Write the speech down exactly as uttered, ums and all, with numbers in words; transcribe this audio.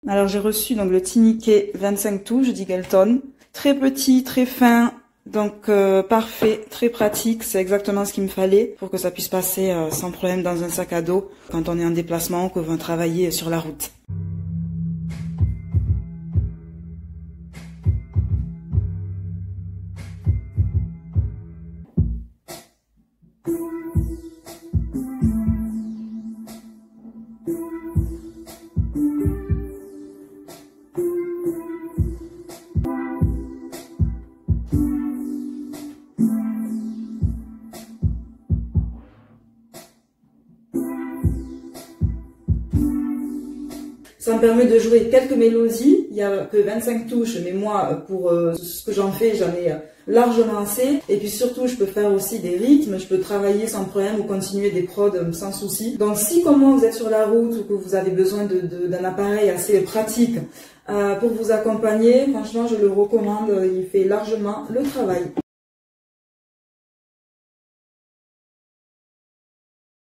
Alors j'ai reçu donc le Tiniquet vingt-cinq touches d'Eagleton. Très petit, très fin, donc euh, parfait, très pratique. C'est exactement ce qu'il me fallait pour que ça puisse passer euh, sans problème dans un sac à dos quand on est en déplacement ou qu'on va travailler sur la route. Ça me permet de jouer quelques mélodies. Il n'y a que vingt-cinq touches, mais moi, pour euh, ce que j'en fais, j'en ai largement assez. Et puis surtout, je peux faire aussi des rythmes, je peux travailler sans problème ou continuer des prods sans souci. Donc si, comme moi, vous êtes sur la route ou que vous avez besoin de, de, d'un appareil assez pratique euh, pour vous accompagner, franchement, je le recommande. Il fait largement le travail.